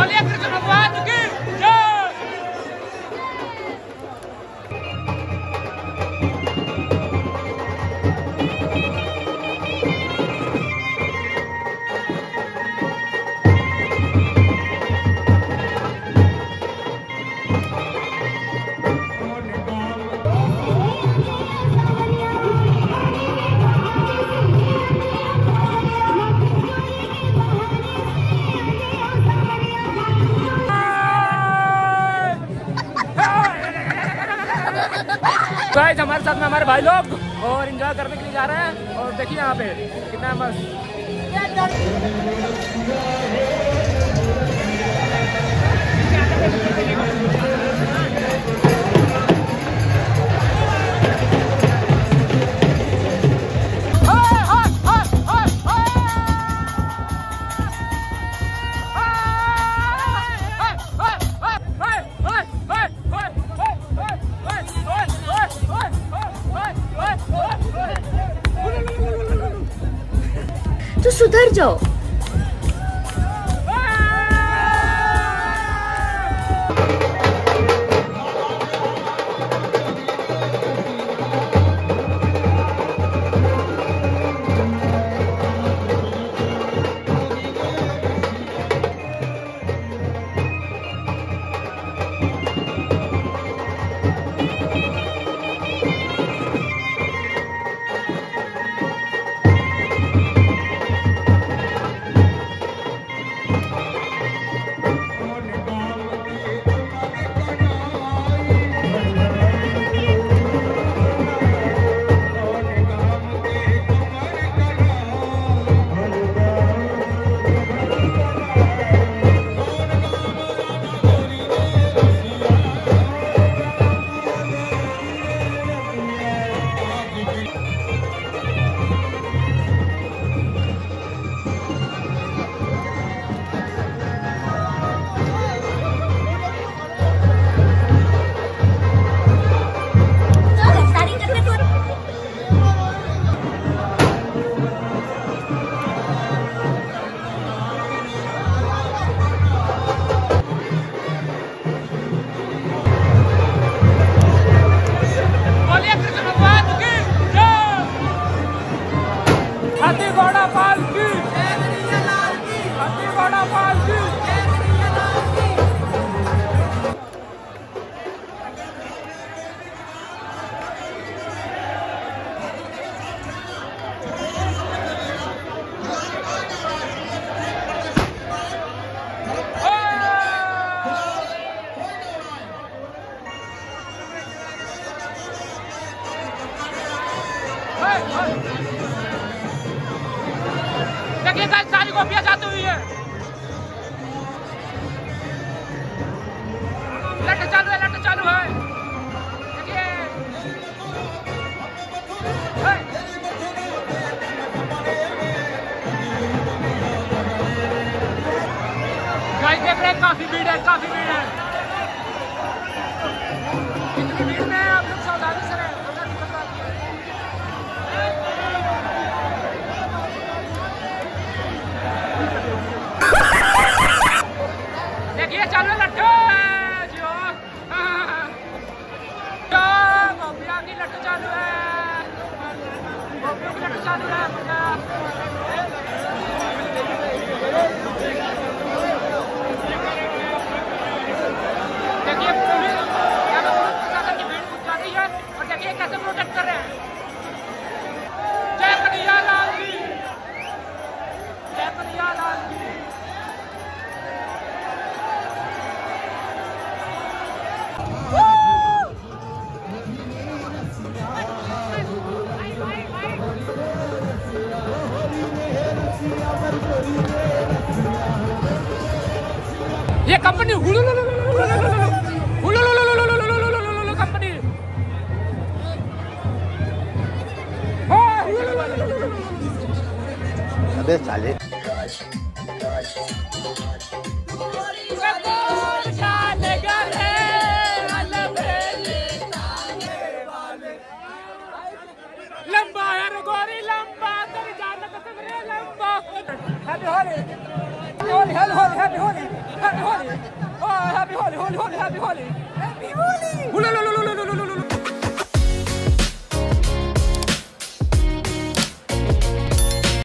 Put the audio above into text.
बोलिए कृष्ण भगवान की जय। गाइस हमारे साथ में हमारे भाई लोग और एंजॉय करने के लिए जा रहे हैं और देखिए यहाँ पे कितना मस्त। तो सुधर जाओ। देखिए सारी कॉपियां जाती हुई है। लट चालू है, लट चालू है। देखिए गाइस देख रहे हैं काफी भीड़ है, काफी भीड़ है। इतनी भीड़ में आप लोग सावधानी से रहें। देखिए चालू है लट्टू जो गोपिया की लट्टू चालू है, गोपियों की लट्टू चालू है। देखिए पुलिस प्रशासन की भीड़ घुस जाती है और देखिए कैसे प्रोटेक्ट कर रहे हैं। जय कन्हैया लाल की, जय कन्हैया लाल की। ये कंपनी कंपनी अबे साले लंबा यार गोरी लंबा तेरी जान लंबा। Happy Holi, happy Holi, happy Holi, happy Holi. Holi Holi happy Holi happy Holi